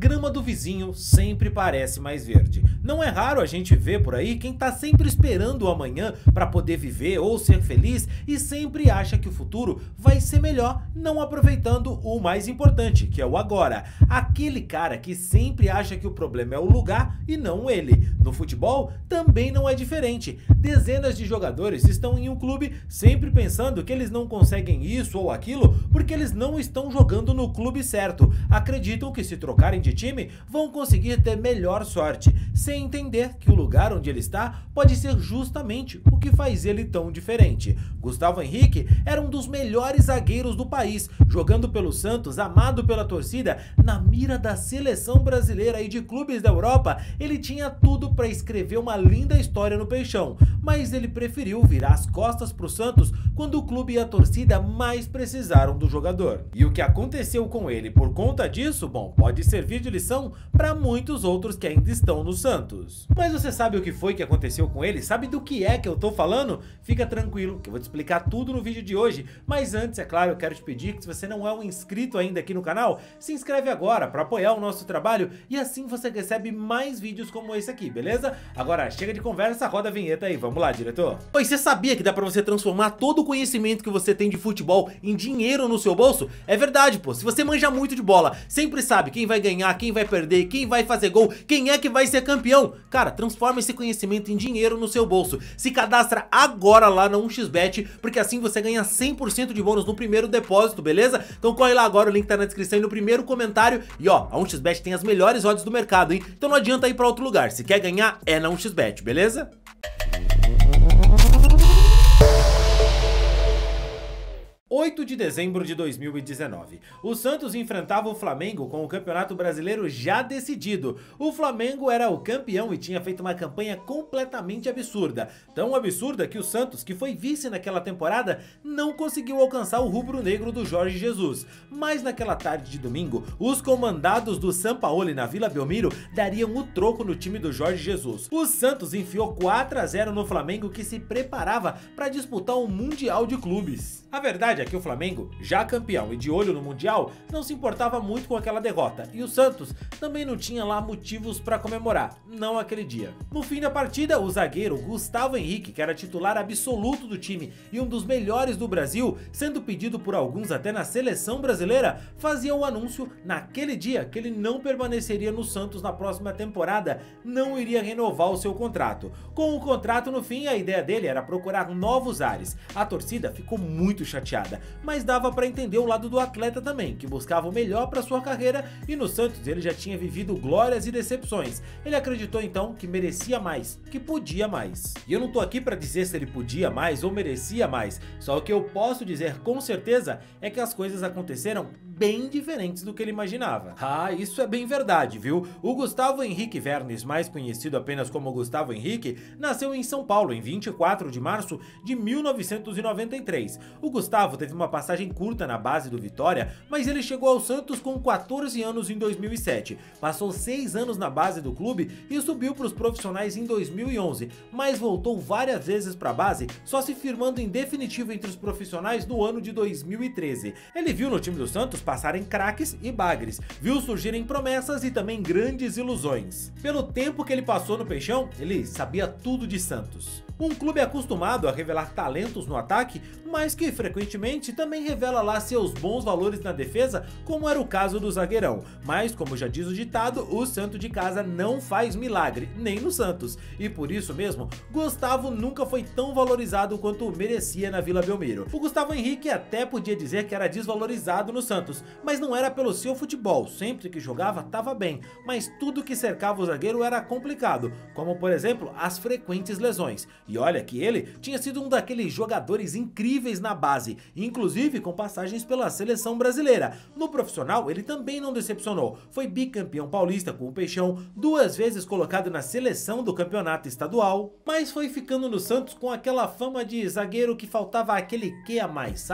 grama do vizinho sempre parece mais verde. Não é raro a gente ver por aí quem tá sempre esperando o amanhã para poder viver ou ser feliz e sempre acha que o futuro vai ser melhor, não aproveitando o mais importante, que é o agora. Aquele cara que sempre acha que o problema é o lugar e não ele. No futebol também não é diferente. Dezenas de jogadores estão em um clube sempre pensando que eles não conseguem isso ou aquilo porque eles não estão jogando no clube certo. Acreditam que se trocarem de time vão conseguir ter melhor sorte, sem entender que o lugar onde ele está pode ser justamente o que faz ele tão diferente. Gustavo Henrique era um dos melhores zagueiros do país, jogando pelo Santos, amado pela torcida, na mira da seleção brasileira e de clubes da Europa. Ele tinha tudo para escrever uma linda história no Peixão, mas ele preferiu virar as costas para o Santos quando o clube e a torcida mais precisaram do jogador. E o que aconteceu com ele por conta disso, bom, pode servir de lição para muitos outros que ainda estão no Santos. Mas você sabe o que foi que aconteceu com ele? Sabe do que é que eu tô falando? Fica tranquilo que eu vou te explicar tudo no vídeo de hoje, mas antes, é claro, eu quero te pedir que, se você não é um inscrito ainda aqui no canal, se inscreve agora para apoiar o nosso trabalho e assim você recebe mais vídeos como esse aqui, beleza? Agora chega de conversa, roda a vinheta aí, vamos lá, diretor. Pois você sabia que dá pra você transformar todo o conhecimento que você tem de futebol em dinheiro no seu bolso? É verdade, pô, se você manja muito de bola, sempre sabe quem vai ganhar, quem vai perder, quem vai fazer gol, quem é que vai ser campeão. Cara, transforma esse conhecimento em dinheiro no seu bolso. Se cadastra agora lá na 1xBet, porque assim você ganha 100% de bônus no primeiro depósito, beleza? Então corre lá agora, o link tá na descrição e no primeiro comentário. E ó, a 1xBet tem as melhores odds do mercado, hein? Então não adianta ir pra outro lugar, se quer ganhar é na 1xBet, beleza? 8 de dezembro de 2019, o Santos enfrentava o Flamengo com o Campeonato Brasileiro já decidido. O Flamengo era o campeão e tinha feito uma campanha completamente absurda. Tão absurda que o Santos, que foi vice naquela temporada, não conseguiu alcançar o rubro-negro do Jorge Jesus. Mas naquela tarde de domingo, os comandados do Sampaoli na Vila Belmiro dariam o troco no time do Jorge Jesus. O Santos enfiou 4-0 no Flamengo, que se preparava para disputar o Mundial de Clubes. A verdade é que o Flamengo, já campeão e de olho no Mundial, não se importava muito com aquela derrota, e o Santos também não tinha lá motivos para comemorar, não aquele dia. No fim da partida, o zagueiro Gustavo Henrique, que era titular absoluto do time e um dos melhores do Brasil, sendo pedido por alguns até na seleção brasileira, fazia o anúncio naquele dia que ele não permaneceria no Santos na próxima temporada, não iria renovar o seu contrato. Com o contrato no fim, a ideia dele era procurar novos ares. A torcida ficou muito chateada, mas dava para entender o lado do atleta também, que buscava o melhor para sua carreira, e no Santos ele já tinha vivido glórias e decepções. Ele acreditou então que merecia mais, que podia mais. E eu não tô aqui para dizer se ele podia mais ou merecia mais, só o que eu posso dizer com certeza é que as coisas aconteceram bem diferentes do que ele imaginava. Ah, isso é bem verdade, viu? O Gustavo Henrique Vernes, mais conhecido apenas como Gustavo Henrique, nasceu em São Paulo em 24 de março de 1993. O Gustavo teve uma passagem curta na base do Vitória, mas ele chegou ao Santos com 14 anos em 2007. Passou 6 anos na base do clube e subiu para os profissionais em 2011, mas voltou várias vezes para a base, só se firmando em definitivo entre os profissionais no ano de 2013. Ele viu no time do Santos passarem craques e bagres, viu surgirem promessas e também grandes ilusões. Pelo tempo que ele passou no Peixão, ele sabia tudo de Santos. Um clube acostumado a revelar talentos no ataque, mas que frequentemente também revela lá seus bons valores na defesa, como era o caso do zagueirão. Mas, como já diz o ditado, o santo de casa não faz milagre, nem no Santos. E por isso mesmo, Gustavo nunca foi tão valorizado quanto merecia na Vila Belmiro. O Gustavo Henrique até podia dizer que era desvalorizado no Santos, mas não era pelo seu futebol. Sempre que jogava, estava bem, mas tudo que cercava o zagueiro era complicado, como por exemplo, as frequentes lesões. E olha que ele tinha sido um daqueles jogadores incríveis na base, inclusive com passagens pela seleção brasileira. No profissional, ele também não decepcionou. Foi bicampeão paulista com o Peixão, 2 vezes colocado na seleção do campeonato estadual, mas foi ficando no Santos com aquela fama de zagueiro que faltava aquele quê a mais, sabe?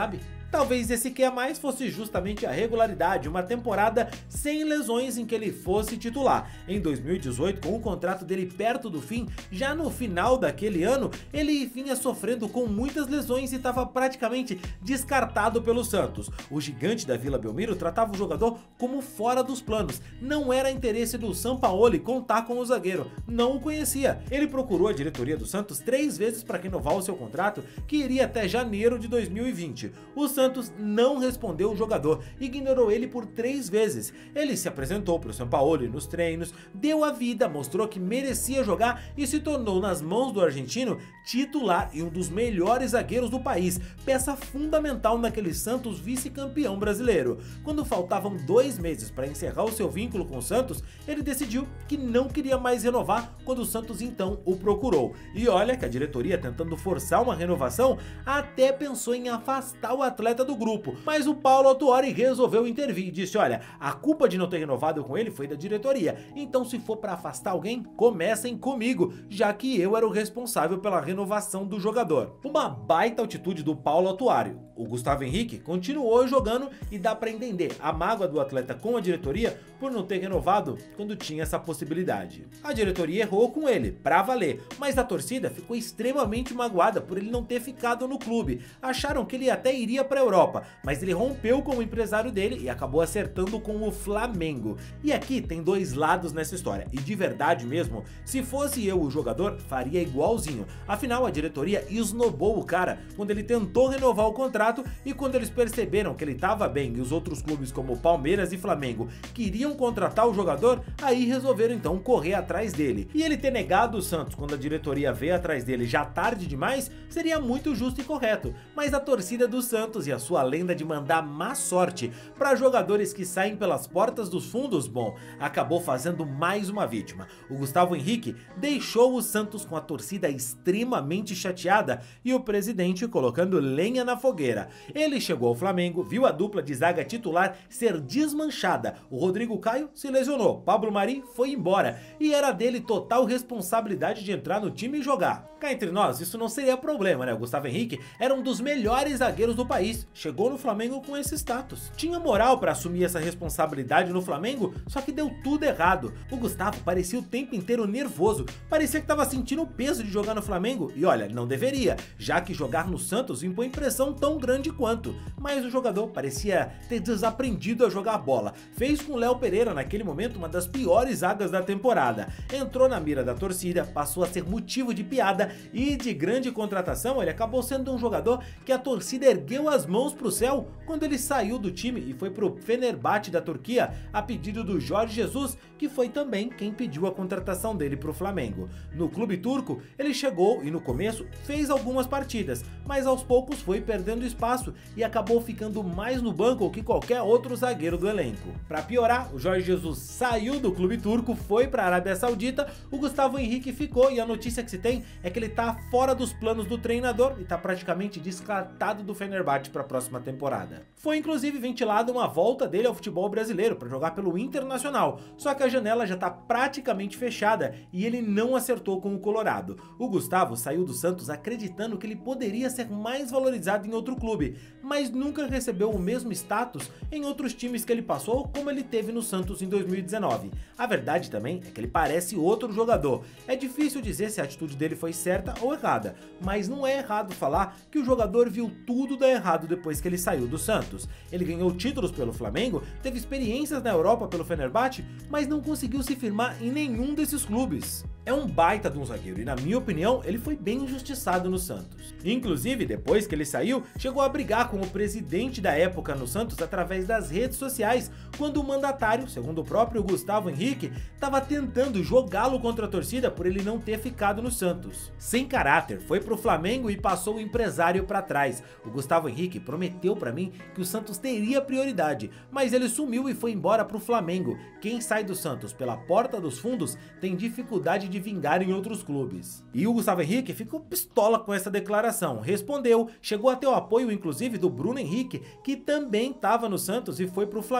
Talvez esse que é mais fosse justamente a regularidade, uma temporada sem lesões em que ele fosse titular. Em 2018, com o contrato dele perto do fim, já no final daquele ano, ele vinha sofrendo com muitas lesões e estava praticamente descartado pelo Santos. O gigante da Vila Belmiro tratava o jogador como fora dos planos. Não era interesse do Sampaoli contar com o zagueiro, não o conhecia. Ele procurou a diretoria do Santos 3 vezes para renovar o seu contrato, que iria até janeiro de 2020. O Santos não respondeu o jogador, ignorou ele por 3 vezes. Ele se apresentou para o Sampaoli nos treinos, deu a vida, mostrou que merecia jogar e se tornou, nas mãos do argentino, titular e um dos melhores zagueiros do país, peça fundamental naquele Santos vice-campeão brasileiro. Quando faltavam 2 meses para encerrar o seu vínculo com o Santos, ele decidiu que não queria mais renovar quando o Santos então o procurou. E olha que a diretoria, tentando forçar uma renovação, até pensou em afastar o atleta do grupo, mas o Paulo Autuori resolveu intervir e disse: olha, a culpa de não ter renovado com ele foi da diretoria, então se for para afastar alguém, comecem comigo, já que eu era o responsável pela renovação do jogador. Uma baita atitude do Paulo Autuori. O Gustavo Henrique continuou jogando e dá para entender a mágoa do atleta com a diretoria por não ter renovado quando tinha essa possibilidade. A diretoria errou com ele, pra valer, mas a torcida ficou extremamente magoada por ele não ter ficado no clube. Acharam que ele até iria pra Europa, mas ele rompeu com o empresário dele e acabou acertando com o Flamengo. E aqui tem 2 lados nessa história, e de verdade mesmo, se fosse eu o jogador, faria igualzinho. Afinal, a diretoria esnobou o cara quando ele tentou renovar o contrato, e quando eles perceberam que ele estava bem e os outros clubes como Palmeiras e Flamengo queriam contratar o jogador, aí resolveram então correr atrás dele. E ele ter negado o Santos quando a diretoria veio atrás dele já tarde demais, seria muito justo e correto. Mas a torcida do Santos e a sua lenda de mandar má sorte para jogadores que saem pelas portas dos fundos, bom, acabou fazendo mais uma vítima. O Gustavo Henrique deixou o Santos com a torcida extremamente chateada e o presidente colocando lenha na fogueira. Ele chegou ao Flamengo, viu a dupla de zaga titular ser desmanchada. O Rodrigo Caio se lesionou, Pablo Mari foi embora e era dele total responsabilidade de entrar no time e jogar. Cá entre nós, isso não seria problema, né? O Gustavo Henrique era um dos melhores zagueiros do país, chegou no Flamengo com esse status. Tinha moral para assumir essa responsabilidade no Flamengo, só que deu tudo errado. O Gustavo parecia o tempo inteiro nervoso, parecia que estava sentindo o peso de jogar no Flamengo, e olha, não deveria, já que jogar no Santos impõe pressão tão grande quanto. Mas o jogador parecia ter desaprendido a jogar bola. Fez com o Léo Pereira naquele momento uma das piores zagas da temporada. Entrou na mira da torcida, passou a ser motivo de piada e de grande contratação. Ele acabou sendo um jogador que a torcida ergueu as mãos pro céu quando ele saiu do time e foi pro Fenerbahçe da Turquia a pedido do Jorge Jesus, que foi também quem pediu a contratação dele pro Flamengo. No clube turco, ele chegou e no começo fez algumas partidas, mas aos poucos foi perdendo espaço e acabou ficando mais no banco que qualquer outro zagueiro do elenco. Para piorar, o Jorge Jesus saiu do clube turco, foi para a Arábia Saudita, o Gustavo Henrique ficou e a notícia que se tem é que ele tá fora dos planos do treinador e tá praticamente descartado do Fenerbahçe para a próxima temporada. Foi inclusive ventilada uma volta dele ao futebol brasileiro para jogar pelo Internacional, só que a janela já tá praticamente fechada e ele não acertou com o Colorado. O Gustavo saiu do Santos acreditando que ele poderia ser mais valorizado em outro clube, mas nunca recebeu o mesmo status em outros times que ele passou, como ele teve no Santos em 2019. A verdade também é que ele parece outro jogador. É difícil dizer se a atitude dele foi certa ou errada, mas não é errado falar que o jogador viu tudo dar errado depois que ele saiu do Santos. Ele ganhou títulos pelo Flamengo, teve experiências na Europa pelo Fenerbahçe, mas não conseguiu se firmar em nenhum desses clubes. É um baita de um zagueiro e, na minha opinião, ele foi bem injustiçado no Santos. Inclusive, depois que ele saiu, chegou a brigar com o presidente da época no Santos através das redes sociais, quando o mandatário, segundo o próprio Gustavo Henrique, estava tentando jogá-lo contra a torcida por ele não ter ficado no Santos. Sem caráter, foi pro Flamengo e passou o empresário para trás. O Gustavo Henrique prometeu para mim que o Santos teria prioridade, mas ele sumiu e foi embora pro Flamengo. Quem sai do Santos pela porta dos fundos tem dificuldade de vingar em outros clubes. E o Gustavo Henrique ficou pistola com essa declaração, respondeu, chegou a ter o apoio inclusive do Bruno Henrique, que também estava no Santos e foi pro Flamengo,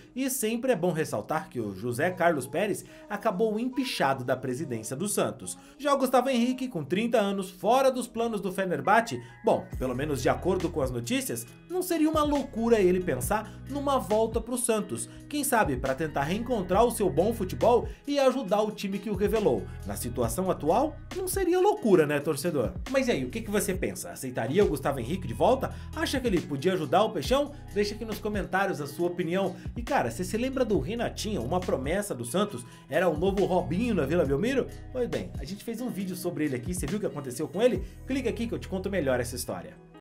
E sempre é bom ressaltar que o José Carlos Pérez acabou empichado da presidência do Santos. Já o Gustavo Henrique, com 30 anos, fora dos planos do Fenerbahçe, bom, pelo menos de acordo com as notícias, não seria uma loucura ele pensar numa volta pro Santos, quem sabe para tentar reencontrar o seu bom futebol e ajudar o time que o revelou. Na situação atual, não seria loucura, né, torcedor? Mas e aí, o que você pensa? Aceitaria o Gustavo Henrique de volta? Acha que ele podia ajudar o Peixão? Deixa aqui nos comentários a sua opinião. E cara, você se lembra do Renatinho, uma promessa do Santos? Era o novo Robinho na Vila Belmiro? Pois bem, a gente fez um vídeo sobre ele aqui, você viu o que aconteceu com ele? Clica aqui que eu te conto melhor essa história.